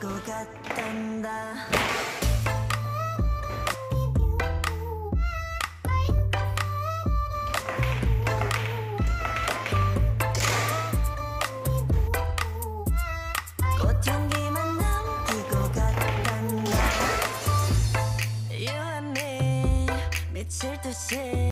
것 같단다. 꽃향기만 남기고 갔단다. You and me 미칠 듯이